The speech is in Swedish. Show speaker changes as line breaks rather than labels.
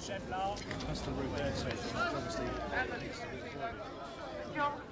That's the route there, so obviously it needs to be forward.